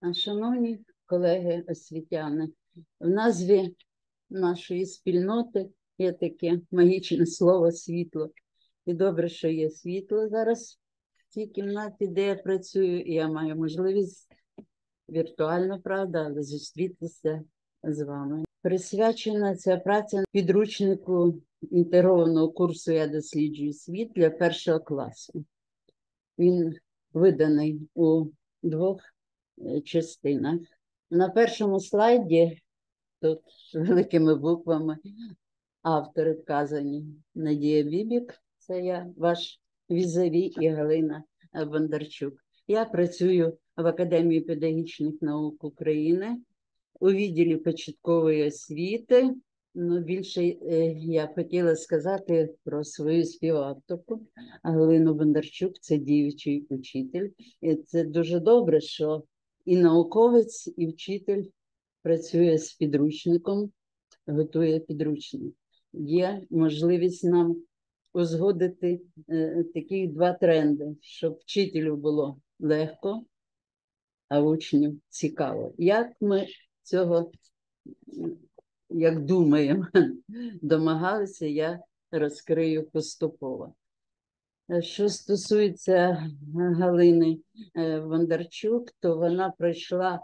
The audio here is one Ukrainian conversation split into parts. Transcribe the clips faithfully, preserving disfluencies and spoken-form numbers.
Шановні колеги освітяни, в назві нашої спільноти є таке магічне слово «світло». І добре, що є світло зараз в цій кімнаті, де я працюю, і я маю можливість віртуально, правда, але зустрітися з вами. Присвячена ця праця підручнику інтегрованого курсу «Я досліджую світ» для першого класу. Він виданий у двох частинах. На першому слайді, тут великими буквами, автори вказані: Надія Бібік, це я, ваш візаві, і Галина Бондарчук. Я працюю в Академії педагогічних наук України у відділі початкової освіти. Ну, більше я б хотіла сказати про свою співавторку Галину Бондарчук, це діючий учитель. І це дуже добре, що і науковець, і вчитель працює з підручником, готує підручник. Є можливість нам узгодити е, такі два тренди, щоб вчителю було легко, а учню цікаво. Як ми цього, як думаємо, домагалися, я розкрию поступово. Що стосується Галини Бондарчук, то вона пройшла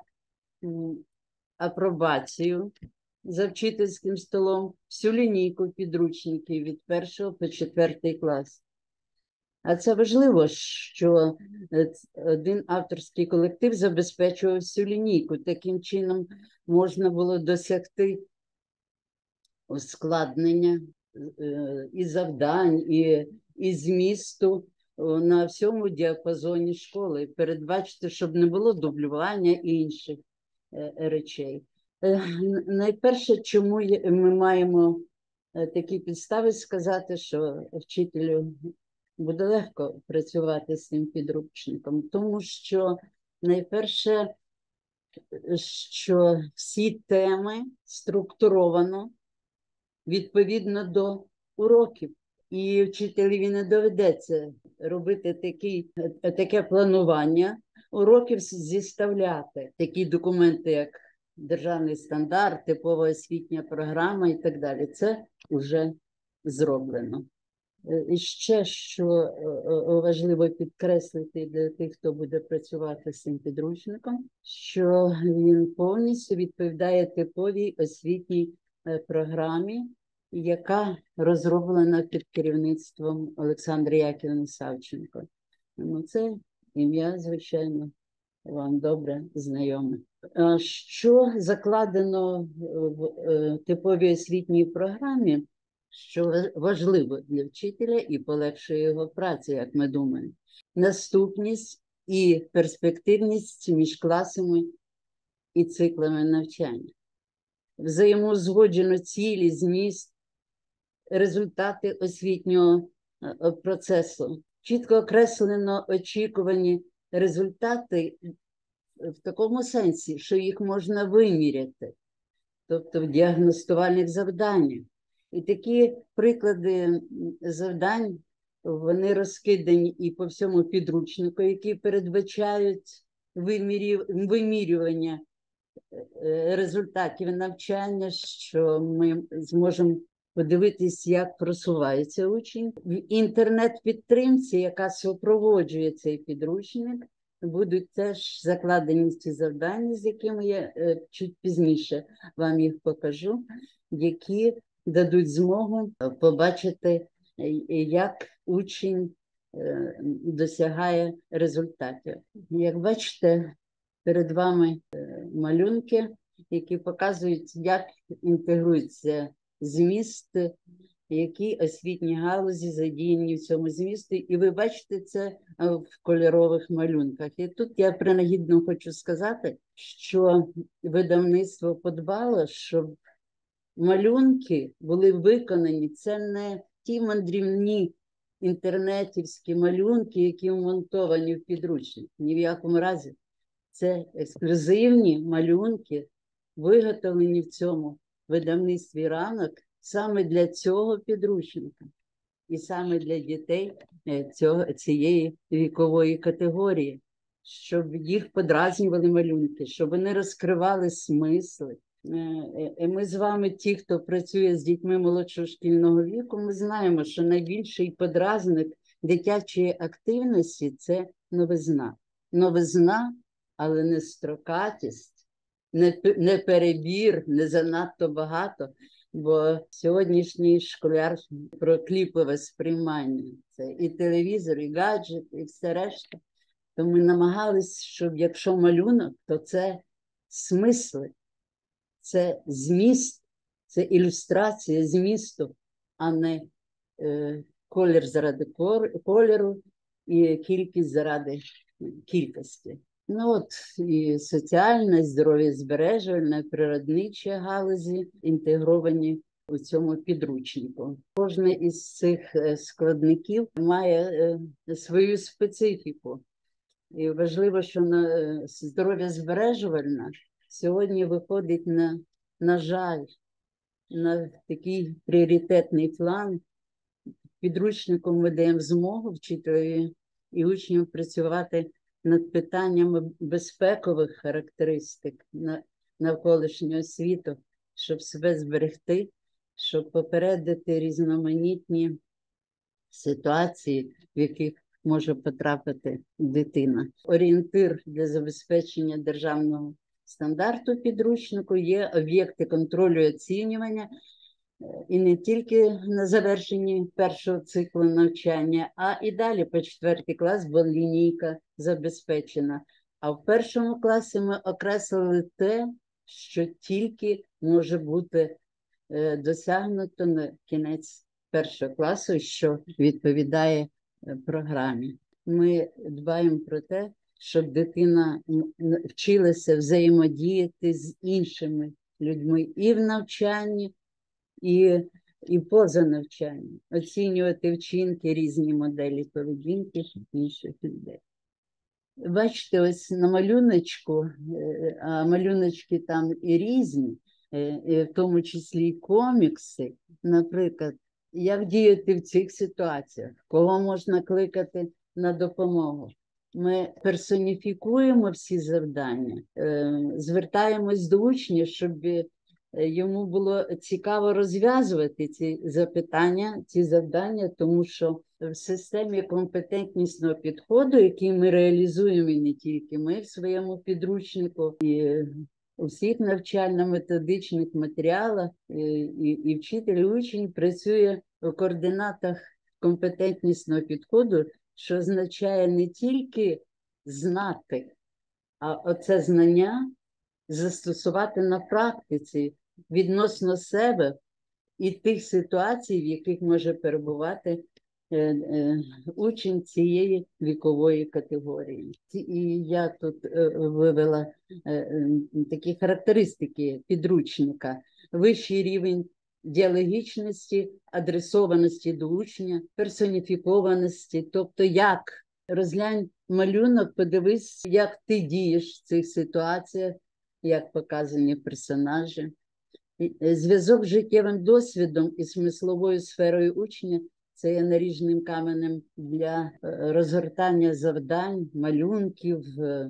апробацію за вчительським столом, всю лінійку підручників від першого по четвертий клас. А це важливо, що один авторський колектив забезпечував всю лінійку. Таким чином можна було досягти ускладнення і завдань, і, і змісту на всьому діапазоні школи. Передбачити, щоб не було дублювання і інших речей. Найперше, чому ми маємо такі підстави сказати, що вчителю буде легко працювати з цим підручником. Тому що, найперше, що всі теми структуровано відповідно до уроків. І вчителеві не доведеться робити такий, таке планування уроків, зіставляти такі документи, як державний стандарт, типова освітня програма і так далі. Це вже зроблено. І ще, що важливо підкреслити для тих, хто буде працювати з цим підручником, що він повністю відповідає типовій освітній програмі, яка розроблена під керівництвом Олександри Яківни Савченко. Ну, це ім'я, звичайно, вам добре знайоме. Що закладено в типовій освітній програмі, що важливо для вчителя і полегшує його працю, як ми думаємо. Наступність і перспективність між класами і циклами навчання. Взаємоузгоджено цілі, зміст, результати освітнього процесу. Чітко окреслено очікувані результати в такому сенсі, що їх можна виміряти, тобто в діагностувальних завданнях. І такі приклади завдань, вони розкидані і по всьому підручнику, які передбачають вимірювання результатів навчання, що ми зможемо подивитись, як просувається учень. В інтернет-підтримці, яка супроводжує цей підручник, будуть теж закладені ці завдання, з якими я чуть пізніше вам їх покажу, які дадуть змогу побачити, як учень досягає результатів. Як бачите, перед вами малюнки, які показують, як інтегрується зміст, які освітні галузі задіяні в цьому змісті. І ви бачите це в кольорових малюнках. І тут я принагідно хочу сказати, що видавництво подбало, щоб малюнки були виконані. Це не ті мандрівні інтернетівські малюнки, які вмонтовані в підручник. Ні в якому разі. Це ексклюзивні малюнки, виготовлені в цьому видавництві «Ранок» саме для цього підручника. І саме для дітей цього, цієї вікової категорії. щоб їх подразнювали малюнки, щоб вони розкривали смисли. Ми з вами, ті, хто працює з дітьми молодшого шкільного віку, ми знаємо, що найбільший подразник дитячої активності – це новизна. Новизна, але не строкатість, не, не перебір, не занадто багато. Бо сьогоднішній школяр про кліпове сприймання – це і телевізор, і гаджет, і все решта. То ми намагались, щоб якщо малюнок, то це смисли, це зміст, це ілюстрація змісту, а не е, колір заради кольору і кількість заради кількості. Ну от і соціальна, здоров'я збережувальна, природнича галузі інтегровані у цьому підручнику. Кожен із цих складників має е, свою специфіку. І важливо, що на здоров'я збережувальна сьогодні виходить на, на жаль, на такий пріоритетний план. Підручником ми даємо змогу вчителеві і учням працювати над питаннями безпекових характеристик навколишнього світу, щоб себе зберегти, щоб попередити різноманітні ситуації, в яких може потрапити дитина. Орієнтир для забезпечення державного стандарту підручнику є об'єкти контролю і оцінювання, і не тільки на завершенні першого циклу навчання, а і далі по четвертий клас, бо лінійка забезпечена. А в першому класі ми окреслили те, що тільки може бути досягнуто на кінець першого класу, що відповідає програмі. Ми дбаємо про те, щоб дитина вчилася взаємодіяти з іншими людьми і в навчанні, і, і поза навчанням, оцінювати вчинки, різні моделі поведінки інших людей. Бачите, ось на малюночку, а малюночки там і різні, в тому числі і комікси, наприклад, як діяти в цих ситуаціях, кого можна кликати на допомогу. Ми персоніфікуємо всі завдання, звертаємось до учня, щоб йому було цікаво розв'язувати ці запитання, ці завдання, тому що в системі компетентнісного підходу, який ми реалізуємо і не тільки ми в своєму підручнику, і у всіх навчально-методичних матеріалах, і, і, і вчитель, і учень працює у координатах компетентнісного підходу, що означає не тільки знати, а оце знання застосувати на практиці відносно себе і тих ситуацій, в яких може перебувати е, е, учень цієї вікової категорії. І я тут е, вивела е, е, такі характеристики підручника. Вищий рівень діалогічності, адресованості до учня, персоніфікованості, тобто як розглянь малюнок, подивись, як ти дієш в цих ситуаціях, як показані персонажі. Зв'язок з життєвим досвідом і смисловою сферою учня – це є наріжним каменем для розгортання завдань, малюнків,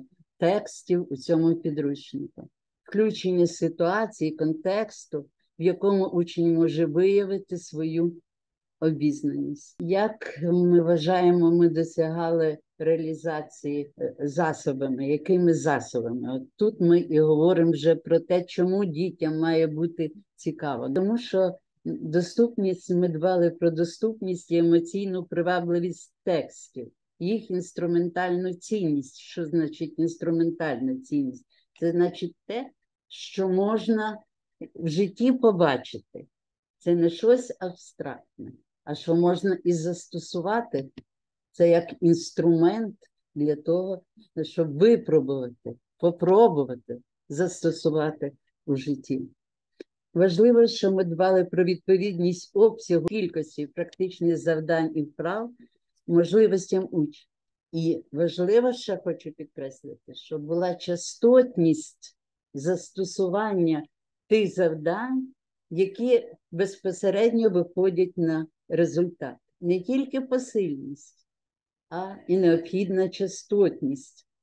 текстів у цьому підручнику. Включення ситуації, контексту, в якому учень може виявити свою обізнаність. Як ми вважаємо, ми досягали реалізації засобами, якими засобами? От тут ми і говоримо вже про те, чому дітям має бути цікаво. Тому що доступність, ми дбали про доступність і емоційну привабливість текстів, їх інструментальну цінність. Що значить інструментальна цінність? Це значить те, що можна в житті побачити. Це не щось абстрактне, а що можна і застосувати. Це як інструмент для того, щоб випробувати, попробувати застосувати у житті. Важливо, що ми дбали про відповідність обсягу, кількості практичних завдань і вправ можливостям учня. І важливо, ще хочу підкреслити, що була частотність застосування тих завдань, які безпосередньо виходять на результат. Не тільки посильність, а і необхідна частотність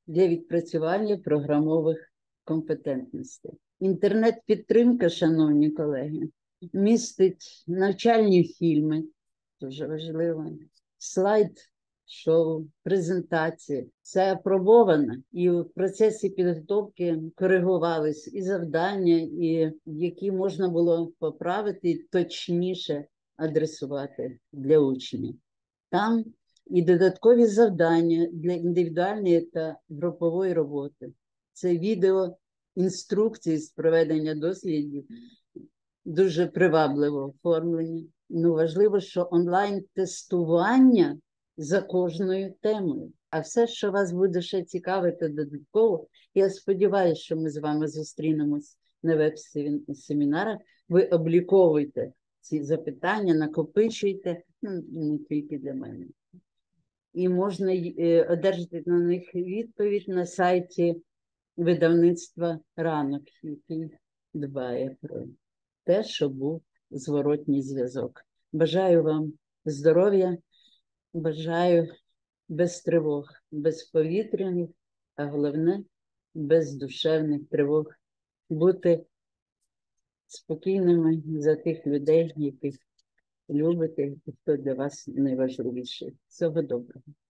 для відпрацювання програмових компетентностей. Інтернет-підтримка, шановні колеги, містить навчальні фільми, дуже важливо, слайд-шоу, презентації. Це апробовано, і в процесі підготовки коригувались і завдання, і які можна було поправити, і точніше адресувати для учнів. Там і додаткові завдання для індивідуальної та групової роботи. Це відео інструкції з проведення дослідів, дуже привабливо оформлені. Ну, важливо, що онлайн-тестування за кожною темою. А все, що вас буде ще цікавити додатково, я сподіваюся, що ми з вами зустрінемось на веб-семінарах. Ви обліковуйте ці запитання, накопичуйте, ну, не тільки для мене. І можна одержати на них відповідь на сайті видавництва «Ранок», який дбає про те, щоб був зворотній зв'язок. Бажаю вам здоров'я, бажаю без тривог, без повітряних, а головне, без душевних тривог. Бути спокійними за тих людей, яких любите, і хто для вас найважливіший. Всього доброго.